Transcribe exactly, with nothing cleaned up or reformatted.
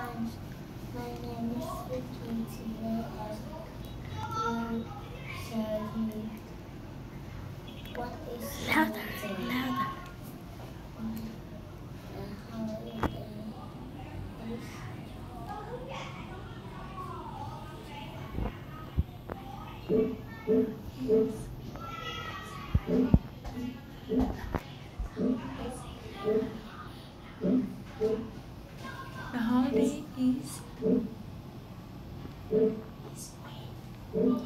friends. My name is Vicky. Today I will tell you what is Louder, holiday. louder. A holiday is The holiday is